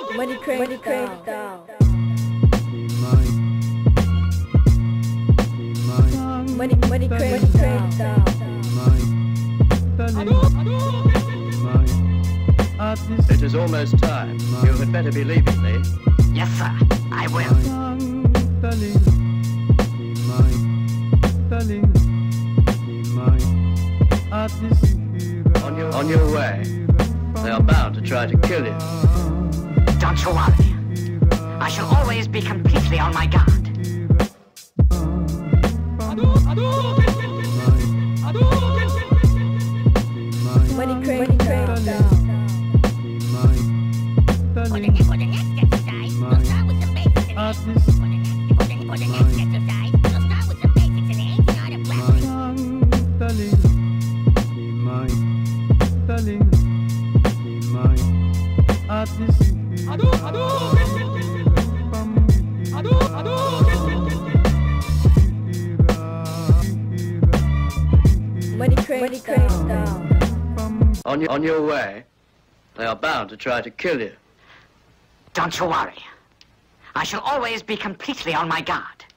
Money crank down. Money crank down. It is almost time. You had better be leaving me. Yes, sir. I will. On your way. They are bound to try to kill you. Don't you worry. I shall always be completely on my guard. Money crank down. For the next exercise, we'll start with some basics in English. For the next exercise, we'll start with some basics in the ancient art of wrestling. Money crank down. On your way. They are bound to try to kill you. Don't you worry. I shall always be completely on my guard.